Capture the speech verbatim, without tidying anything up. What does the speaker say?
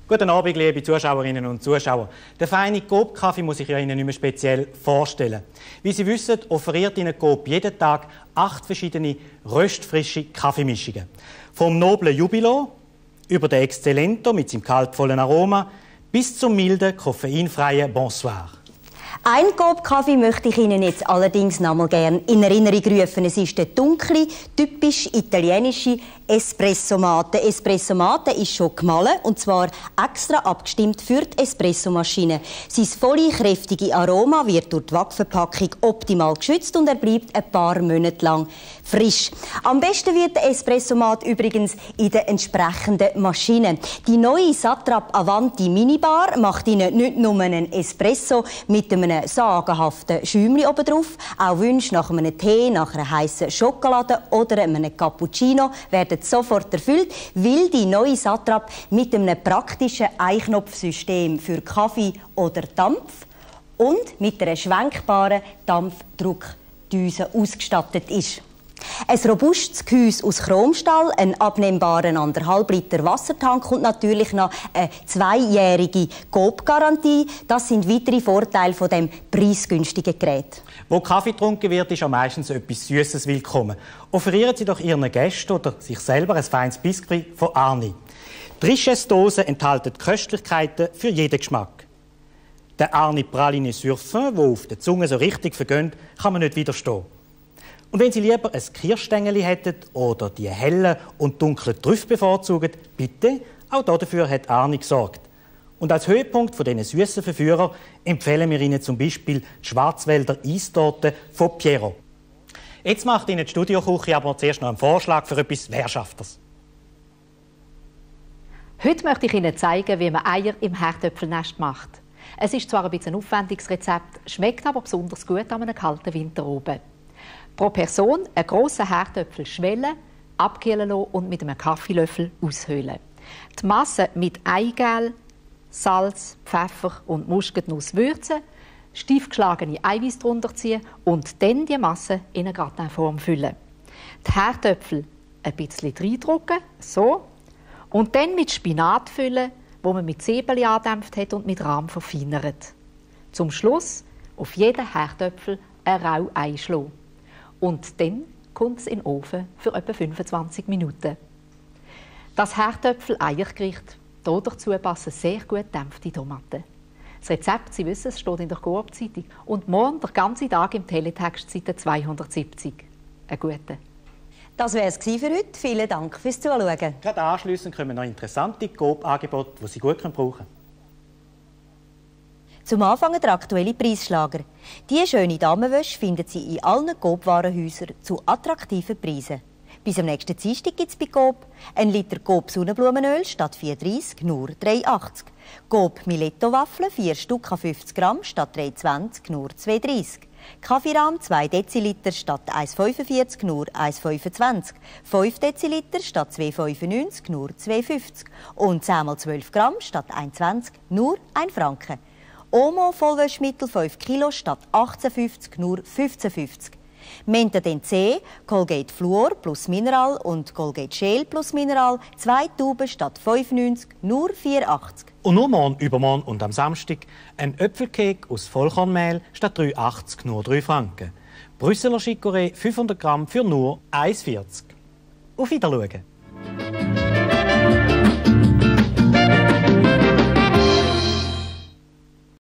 Guten Abend, liebe Zuschauerinnen und Zuschauer. Der feine Coop-Kaffee muss ich Ihnen nicht mehr speziell vorstellen. Wie Sie wissen, offeriert Ihnen Coop jeden Tag acht verschiedene röstfrische Kaffeemischungen. Vom noblen Jubilo über den Excellento mit seinem kaltvollen Aroma bis zum milden, koffeinfreien Bonsoir. Ein Coop-Kaffee möchte ich Ihnen jetzt allerdings noch mal gerne in Erinnerung rufen. Es ist der dunkle, typisch italienische Espresso-Mate. Espresso-Mate ist schon gemahlen, und zwar extra abgestimmt für die Espresso-Maschine. Sein volle, kräftige Aroma wird durch die Wachverpackung optimal geschützt und er bleibt ein paar Monate lang frisch. Am besten wird der Espresso-Mate übrigens in der entsprechenden Maschine. Die neue Satrap Avanti Minibar macht Ihnen nicht nur einen Espresso mit einem sagenhaften Schäumchen oben drauf. Auch Wünsche nach einem Tee, nach einer heißen Schokolade oder einem Cappuccino werden sofort erfüllt, weil die neue Satrap mit einem praktischen Einknopfsystem für Kaffee oder Dampf und mit einer schwenkbaren Dampfdruckdüse ausgestattet ist. Ein robustes Gehäuse aus Chromstahl, einen abnehmbaren anderthalb Liter Wassertank und natürlich noch eine zweijährige Coop-Garantie. Das sind weitere Vorteile von dem preisgünstigen Gerät. Wo Kaffee getrunken wird, ist auch meistens etwas Süßes willkommen. Offerieren Sie doch Ihren Gästen oder sich selber ein feines Biskuit von Arni. Die Richesse-Dosen enthalten Köstlichkeiten für jeden Geschmack. Der Arni Praline Surfin, der auf der Zunge so richtig vergönnt, kann man nicht widerstehen. Und wenn Sie lieber ein Kirschstängeli hätten oder die hellen und dunklen Trüffel bevorzugen, bitte, auch dafür hat Arni gesorgt. Und als Höhepunkt von diesen süßen Verführer empfehlen wir Ihnen zum Beispiel die Schwarzwälder Eistorte von Piero. Jetzt macht Ihnen die Studioküche aber zuerst noch einen Vorschlag für etwas Währschafteres. Heute möchte ich Ihnen zeigen, wie man Eier im Herdöpfelnest macht. Es ist zwar ein bisschen ein aufwendiges Rezept, schmeckt aber besonders gut an einem kalten Winter oben. Pro Person einen grossen Herdöpfel schwellen, abkühlen lassen und mit einem Kaffeelöffel aushöhlen. Die Masse mit Eigelb, Salz, Pfeffer und Muskatnuss würzen, steif geschlagene Eiweiß drunter ziehen und dann die Masse in eine Gratinform füllen. Die Herdöpfel ein bisschen reindrücken, so, und dann mit Spinat füllen, wo man mit Zwiebeln angedämpft hat und mit Rahm verfeinert. Zum Schluss auf jeden Herdöpfel ein Rauei schlagen. Und dann kommt es in den Ofen für etwa fünfundzwanzig Minuten. Das Herdöpfel-Eiergericht, dazu passen sehr gut dämpfte Tomaten. Das Rezept, Sie wissen, es steht in der Coop-Zeitung. Und morgen den ganzen Tag im Teletext, Seite zweihundertsiebzig. Einen guten. Das wäre es für heute. Vielen Dank fürs Zuschauen. Gerade anschliessend kommen noch interessante Coop-Angebote, die Sie gut brauchen können. Zum Anfang der aktuelle Preisschlager. Diese schöne Damenwäsche finden Sie in allen Coop-Warenhäusern zu attraktiven Preisen. Bis am nächsten Dienstag gibt es bei Coop ein Liter Coop Sonnenblumenöl statt vier dreißig nur drei achtzig. Coop Miletto Waffeln vier Stück an fünfzig Gramm statt drei zwanzig nur zwei dreißig. Kaffeerahm zwei Deziliter statt eins fünfundvierzig nur eins fünfundzwanzig. fünf Deziliter statt zwei fünfundneunzig nur zwei fünfzig. Und zehn mal zwölf Gramm statt eins zwanzig nur ein Franken. Omo Vollwäschmittel fünf Kilo statt achtzehn fünfzig nur fünfzehn fünfzig. Mentadent C, Colgate Fluor plus Mineral und Colgate Shell plus Mineral, zwei Tuben statt fünfundneunzig nur vier achtzig. Und nur morgen, übermorgen und am Samstag ein Äpfelcake aus Vollkornmehl statt drei achtzig nur drei Franken. Brüsseler Chicorée fünfhundert Gramm für nur eins vierzig. Auf Wiedersehen.